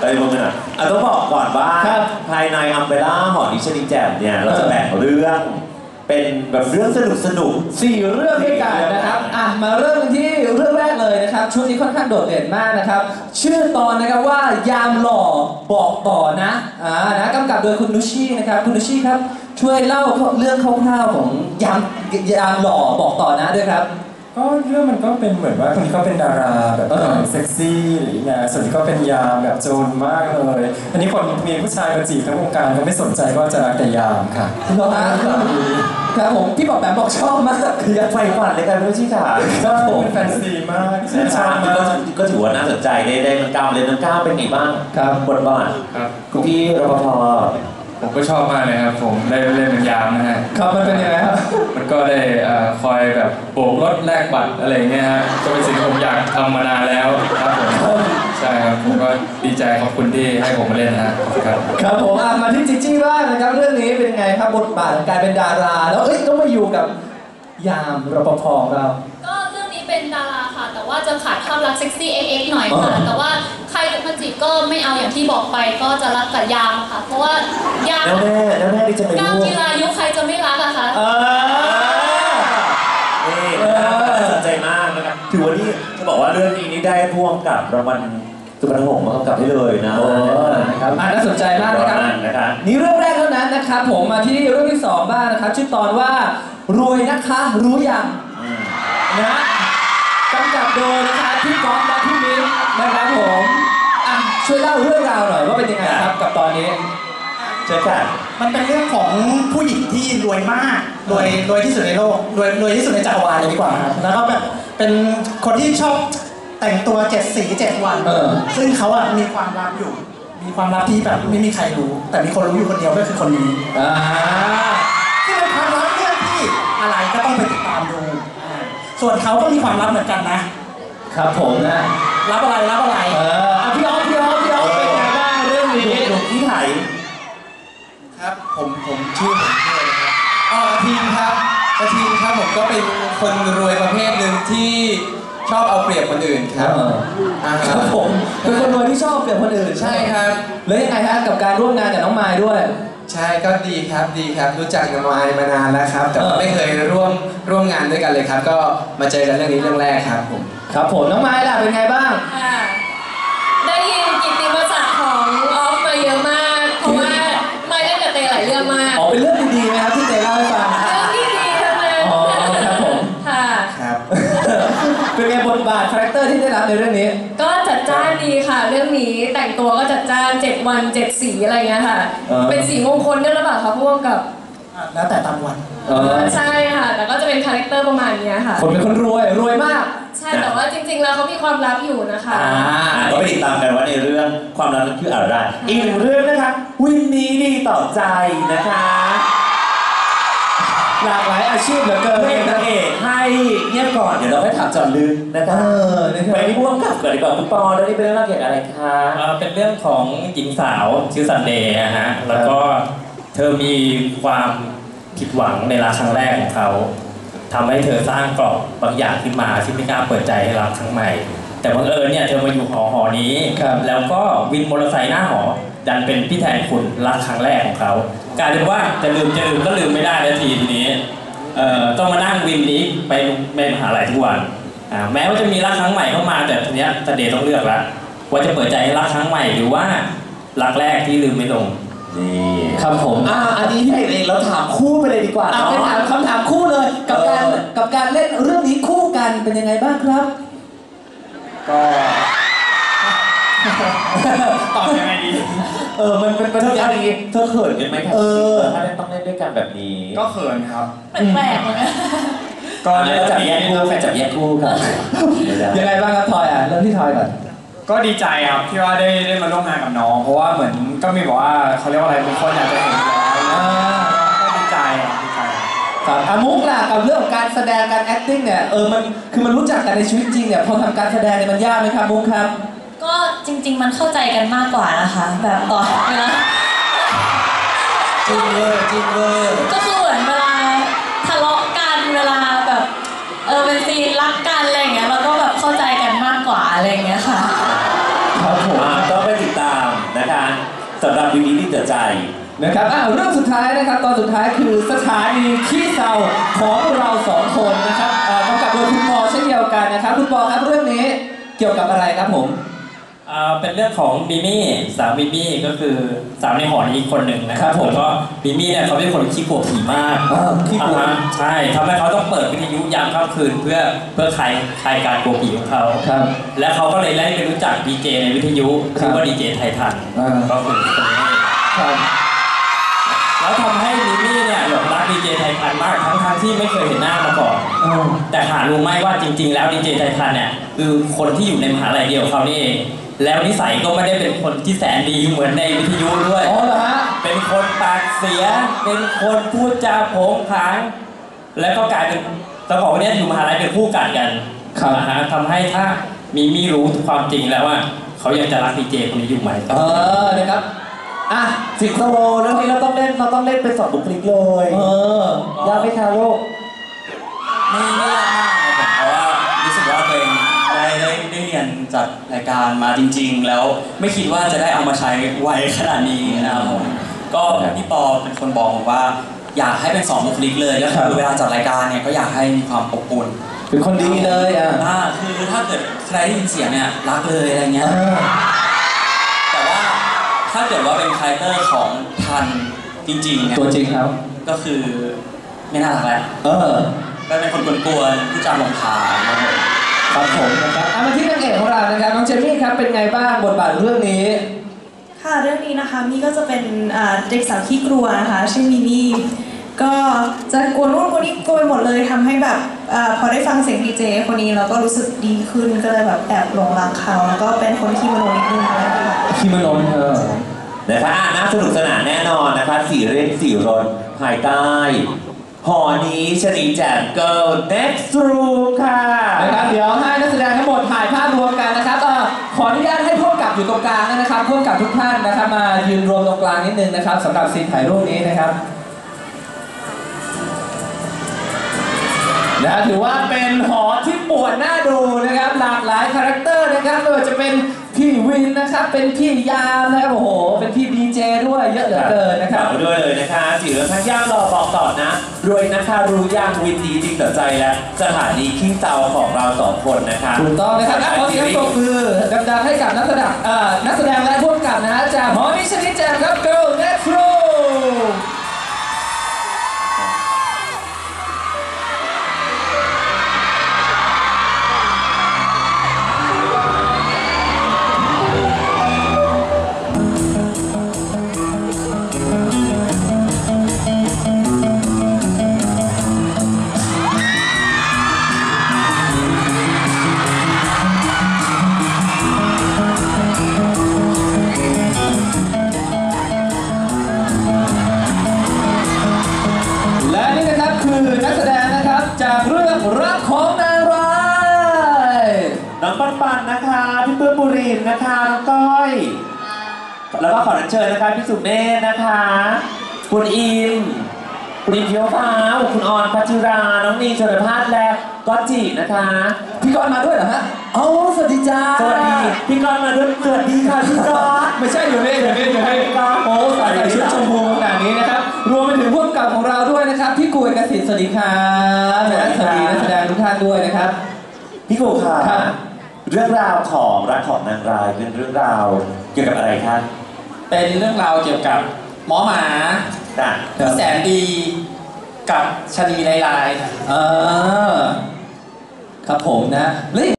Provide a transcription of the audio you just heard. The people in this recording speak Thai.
ไปพวกนั้นต้องบอกก่อนว่าภายในอัมเบร่าหอดิชนิแจมเนี่ยเราจะแบ่งเรื่องเป็นแบบเรื่องสนุก 4 เรื่องด้วยกันนะครับมาเริ่มกันที่เรื่องแรกเลยนะครับช่วงนี้ค่อนข้างโดดเด่นมากนะครับชื่อตอนนะครับว่ายามหล่อบอกต่อนะกำกับโดยคุณนุชชีนะครับคุณนุชชีครับช่วยเล่าเรื่องคร่าวๆของยามหล่อบอกต่อนะด้วยครับก็เรื่องมันก็เป็นเหมือนว่าคนนี้ก็เป็นดาราแบบเซ็กซี่หรือไงส่วนนี้ก็เป็นยามแบบโจรมากเลยอันนี้คนมีผู้ชายมาจีบทั้งวงการก็ไม่สนใจก็จะรักแต่ยามค่ะครับผมพี่บอกแบบบอกชอบมากคืออยากไฟฝันเลยกันด้วยที่ขาชอบผมเป็นแฟนซีมากชอบมากก็ถือว่าน่าสนใจได้มันก้าวเลยมันก้าวเป็นไงบ้างครับบทบาทครับคุณพี่รปภผมก็ชอบมากเลยครับผมได้เล่นเป็นยามนะฮะครับมันเป็นยังไงครับมันก็ได้คอยแบบโบกรถแลกบัตรอะไรเงี้ยฮะก็เป็นสิ่งที่ผมอยากทำมานานแล้วครับผมใช่ครับผมก็ดีใจขอบคุณที่ให้ผมมาเล่นนะครับผมมาที่จิจี้บ้างนะครับเรื่องนี้เป็นไงครับบทบาทกลายเป็นดาราแล้วต้องมาอยู่กับยามรปภเราก็เรื่องนี้เป็นดาราค่ะแต่ว่าจะขายภาพลักษณ์เซ็กซี่เอ็กซ์หน่อยค่ะแต่ว่าใครจะมาจีบก็ไม่เอาอย่างที่บอกไปก็จะรักกับยามค่ะเพราะว่ายามแล้วแม่ดิฉันไม่รู้ยามกีฬายุคใครจะไม่รักอะคะนี่สนใจมากนะครับถือว่านี่จะบอกว่าเรื่องนี้นี่ได้พ่วงกับรางวัลสุพรรณหงส์มากำกับให้เลยนะครับน่าสนใจมากนะครับนี่เรื่องแรกเท่านั้นนะครับผมมาที่เรื่องที่2บ้างนะครับชื่อตอนว่ารวยนะคะรู้ยังนะกำกับโดยนะคะพี่ก๊อฟและพี่มิ้นนะครับผมช่วยเล่าเรื่องราวหน่อยว่าเป็นยังไงครับกับตอนนี้เชิญค่ะมันเป็นเรื่องของผู้หญิงที่รวยมากรวยที่สุดในโลกรวยที่สุดในจักรวาลเลยดีกว่าครับแล้วก็แบบเป็นคนที่ชอบแต่งตัว7 สี 7 วันซึ่งเขามีความลับอยู่มีความลับที่แบบไม่มีใครรู้แต่มีคนรู้อยู่คนเดียวก็คือคนนี้ที่เป็นความลับเรื่องที่อะไรก็ต้องไปติดตามดูส่วนเขาก็มีความลับเหมือนกันนะครับผมนะรับอะไรพี่อ๊อฟเป็นไงบ้างเรื่องนี้หนุ่มที่ไทยครับผมชื่อนะครับกระทิงครับผมก็เป็นคนรวยประเภทหนึ่งที่ชอบเอาเปรียบคนอื่นครับครับผมเป็นคนรวยที่ชอบเปรียบคนอื่นใช่ครับแล้วยังไงฮะกับการร่วมงานกับน้องมายด้วยใช่ก็ดีครับรู้จักกับมายมานานแล้วครับแต่ไม่เคยร่วมงานด้วยกันเลยครับก็มาเจอกันเรื่องนี้เรื่องแรกครับผมครับผมน้องมายล่ะเป็นไงบ้างได้ยินกิตติมศักดิ์ของออฟมาเยอะมากเพราะว่าไม่ได้กับเตหลายเรื่องมากเป็นเรื่องดีๆไหมครับที่เตเล่าให้ฟังเรื่องดีๆทั้งนั้นครับผมครับเป็นไงบทบาทคาแรคเตอร์ที่ได้รับในเรื่องนี้ก็จัดจ้านดีค่ะเรื่องนี้แต่งตัวก็จัดจ้าน7 วัน 7 สีอะไรเงี้ยค่ะเป็นสีมงคลด้วยหรือเปล่าคะพ่วงกับแล้วแต่ตามวันใช่ค่ะแต่ก็จะเป็นคาแรคเตอร์ประมาณนี้ค่ะคนเป็นคนรวยมากใช่แต่ว่าจริงๆแล้วเขามีความลับอยู่นะคะก็ไปติดตามกันว่าในเรื่องความลับนั้นคืออะไรอีกหนึ่งเรื่องนะคะวินนี้ดีต่อใจนะคะหลากหลายอาชีพเหลือเกินนางเอกให้เงียบก่อนเดี๋ยวเราให้ถามจอลึกนะคะไปที่พ่วงกับก่อนดีกว่าคุณปอแล้วนี่เป็นเรื่องเกี่ยวกับอะไรคะเป็นเรื่องของหญิงสาวชื่อซันเดย์ฮะแล้วก็เธอมีความผิดหวังในรักครั้งแรกของเขาทำให้เธอสร้างกรอบบางอย่างขึ้นมาที่ไม่กล้าเปิดใจให้รักครั้งใหม่แต่บังเอิญเนี่ยเธอมาอยู่หอนี้แล้วก็วินมอเตอร์ไซค์หน้าหอดันเป็นพี่แทนคุณรักครั้งแรกของเขากลายเป็นว่าจะลืมก็ลืมไม่ได้แล้วทีนี้ต้องมานั่งวินนี้ไปมหาลัยทุกวันแม้ว่าจะมีรักครั้งใหม่เข้ามาแต่ทีเนี้ยซันเดย์ต้องเลือกแล้วว่าจะเปิดใจให้รักครั้งใหม่หรือว่ารักแรกที่ลืมไม่ลงนี่ครับผมอันนี้พี่เองเราถามคู่ไปเลยดีกว่าไปถามคำถามคู่เลยกับการเล่นเรื่องนี้คู่กันเป็นยังไงบ้างครับก็ตอบยังไงดีมันเป็นเรื่องนี้เธอเขินกันไหมครับถ้าต้องเล่นด้วยกันแบบนี้ก็เขินครับแปลกๆเลยก็จับแยกคู่ครับยังไงบ้างครับทอยเริ่มที่ทอยก่อนก็ดีใจครับที่ว่าได้มาร่วมงานกับน้องเพราะว่าเหมือนก็มีบอกว่าเขาเรียกว่าอะไรบางคนอยากจะเห็นแล้วก็ดีใจครับมุกล่ะกับเรื่องของการแสดงการ acting เนี่ยมันรู้จักกันในชีวิตจริงเนี่ยพอทำการแสดงเนี่ยมันยากไหมครับมุกครับก็จริงๆมันเข้าใจกันมากกว่านะคะแบบต่อเวลาจริงเลยก็คือเหมือนเวลาทะเลาะกันเวลาแบบเป็นซีนรักกันอะไรอย่างเงี้ยเราก็แบบเข้าใจกันมากกว่าอะไรอย่างเงี้ยค่ะครับผมก็ไปติดตามสำหรับวินนี้ดีต่อใจนะครับเรื่องสุดท้ายนะครับตอนสุดท้ายคือสถานีขี้เศร้าของเรา2 คนนะครับกำกับโดยคุณปอเช่นเดียวกันนะครับคุณปอครับเรื่องนี้เกี่ยวกับอะไรครับผมเป็นเรื่องของมิมี่สาวมิมี่ก็คือสาวในหอนี้คนหนึ่งนะครับผมก็มิมี่เนี่ยเขาเป็นคนขี้กลัวผีมากขี้กลัวใช่ทำให้เขาต้องเปิดวิทยุยามค่ำคืนเพื่อคลายการกลัวผีของเขาและเขาก็เลยได้ไปรู้จักดีเจในวิทยุชื่อว่าดีเจไททันก็คือคนนี้แล้วทำให้มิมี่เนี่ยหลงรักดีเจไททันมากทั้งที่ไม่เคยเห็นหน้ามาก่อนแต่หารู้ไหมว่าจริงๆแล้วดีเจไททันเนี่ยคือคนที่อยู่ในมหาลัยเดียวเขานี่เองแล้วนิสัยก็ไม่ได้เป็นคนที่แสนดีเหมือนในวิทยุด้วยอ๋อเหรอฮะเป็นคนปากเสียเป็นคนพูดจาโผงผางแล้วก็กลายเป็นตอนนี้อยู่มหาลัยเป็นคู่กัดกันนะฮะทำให้ถ้ามีรู้ความจริงแล้วว่าเขายังจะรักดีเจคนนี้อยู่ไหมนะครับสิงโตเรื่องนี้เราต้องเล่นเป็น2 บุคลิกเลยยากไหมคะลูกไม่ยากมากครับเพราะว่ารู้สึกว่าตัวเองได้เรียนจากรายการมาจริงๆแล้วไม่คิดว่าจะได้เอามาใช้ไวขนาดนี้นะครับผมก็พี่ปอเป็นคนบอกผมว่าอยากให้เป็น2 บุคลิกเลยก็คือเวลาจัดรายการเนี่ยก็อยากให้มีความอบอุ่นเป็นคนดีเลยคือถ้าเกิดใครได้ยินเสียงเนี่ยรักเลยอะไรเงี้ยแต่ว่าถ้าเกิดว่าเป็นคาแรคเตอร์ของทันจริงๆเนี่ยตัวจริงครับก็คือไม่น่ารักแล้วก็เป็นคนกวนๆผู้จาหลงทางครับผมนะครับมาที่นางเอกของเรานะครับน้องเจนนี่ครับเป็นไงบ้างบทบาทเรื่องนี้ค่ะเรื่องนี้นะคะมี่ก็จะเป็นเด็กสาวขี้กลัวนะคะชื่อมิมี่ก็จะกลัวนู่นกลัวนี่กลัวไปหมดเลยทำให้แบบพอได้ฟังเสียงดีเจคนนี้เราก็รู้สึกดีขึ้นก็เลยแบบแอบหลงรักเขาแล้วก็เป็นคนขี้มโนนิดนึงนะคะขี้มโนนะคะน่าสนุกสนานแน่นอนนะคะ4 เรื่อง 4 รสภายใต้หอนี้ชนีแจ่ม Girl Next Room ค่ะนะครับเดี๋ยวให้นักแสดงทั้งหมดถ่ายภาพรวมกันนะครับขออนุญาตให้ผู้กำกับอยู่ตรงกลางนะครับผู้กำกับทุกท่านนะครับมายืนรวมตรงกลางนิดนึงนะครับสำหรับซีนถ่ายรูปนี้นะครับถือว่าเป็นหอที่ปวดหน้าดูนะครับหลากหลายคาแรคเตอร์นะครับไม่ว่าจะเป็นพี่วินนะครับเป็นพี่ยามนะครับโอ้โหเป็นพี่ดีเจด้วยเยอะเหลือเกินนะครับด้วยเลยนะคะถือว่าทั้งย่างรอบอกต่อนะรวยนะคะรู้ย่างวินดีจริงต่อใจและสถานีขี้เตาของเรา2 คนนะคะถูกต้องนะครับขอเสียงปรบมือดังๆให้กับนักแสดงและผู้กำกับนะจากหอนี้ชนิดแจ่มครับ Girl Next Roomจากเรื่องรักของนางร้ายน้องปันนะคะพี่เปิ้ลบุรินนะคะน้องก้อยแล้วก็ขอเชิญนะคะพี่สุเมธนะคะคุณอิมเพียวฟ้าคุณออนพัชราน้องนีชลพัฒน์และก๊อตจินะคะพี่ก๊อตมาด้วยเหรอฮะสวัสดีจ้าสวัสดีพี่ก๊อตมาด้วยสวัสดีค่ะพี่ก๊อตไม่ใช่อยู่นี่ใส่ชุดชมพูขนาดนี้นะครับรวมไปถึงผู้กำกับของเราด้วยนะครับพี่กูเอกสิทธิ์สวัสดีครับสวัสดีนักแสดงทุกท่านด้วยนะครับพี่กูค่ะเรื่องราวของรักของนางร้ายเป็นเรื่องราวเกี่ยวกับอะไรครับเป็นเรื่องราวเกี่ยวกับหมอหมาที่แสนดีกับชนีลายครับผมนะ